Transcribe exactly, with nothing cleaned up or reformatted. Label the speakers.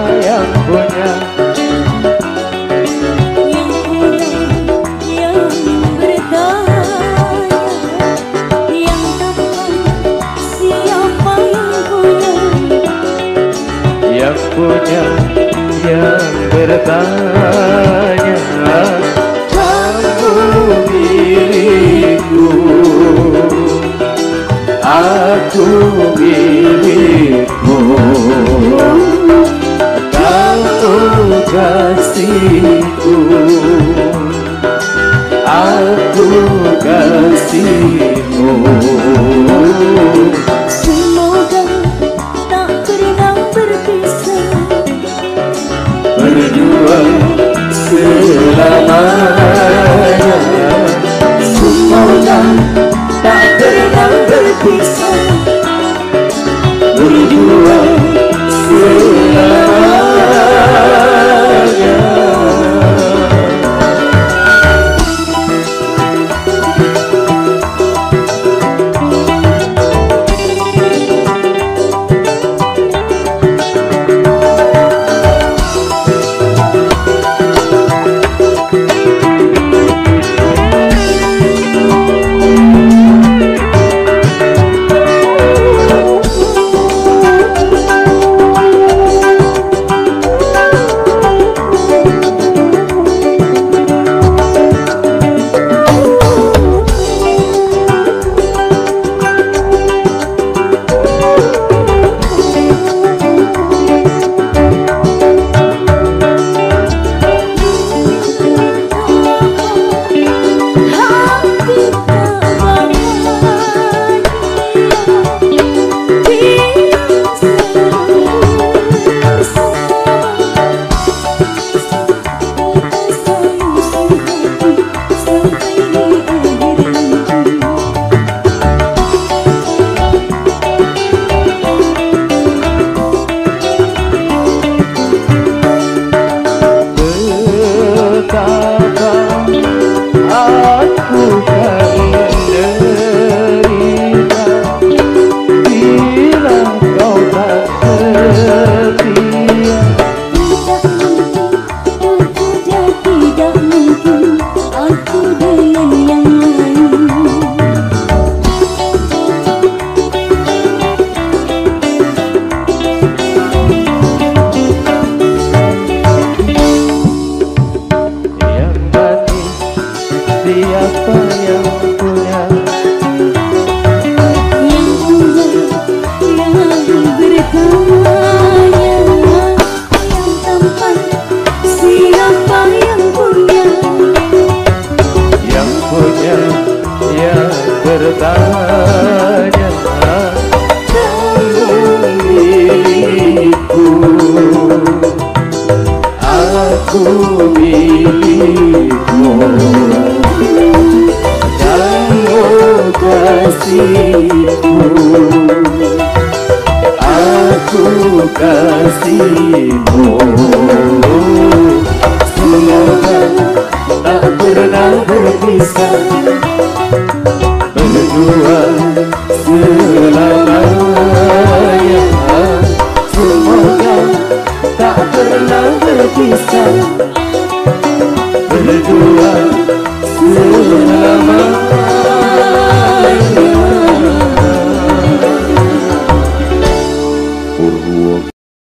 Speaker 1: yang punya,
Speaker 2: yang punya, yang bertanya, yang tampan siapa yang punya,
Speaker 1: yang punya, yang bertanya, kamu milikku, aku milikmu, kamu kasihku, aku kasihmu.
Speaker 2: semoga tak pernah berpisah,
Speaker 1: Berdua selamanya.
Speaker 2: semoga tak pernah berpisah,
Speaker 1: Berdua selamanya. Siapa yang punya,
Speaker 2: yang punya, yang bertanya, yang tampan siapa yang punya,
Speaker 1: yang punya, yang bertanya, kamu milikku, aku milikmu, kasihku, aku kasihmu. Semoga tak pernah berpisah, berdua